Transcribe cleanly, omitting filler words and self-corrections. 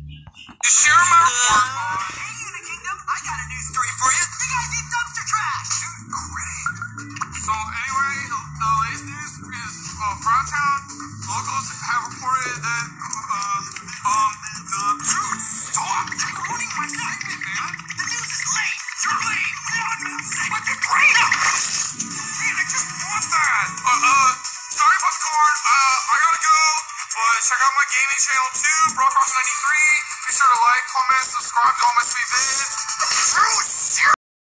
To share my report. Hey, Unit Kingdom, I got a news story for you. You guys eat dumpster trash. Dude, great. So anyway, the latest news is Frowntown locals have reported that dude, stop! You're ruining my segment, man. The news is late. You're late. What the brain up? Man, I just want that. Sorry, Popcorn. I gotta go. But check out my gaming channel too, Brockross93. Be sure to like, comment, subscribe to all my sweet vids. Dude,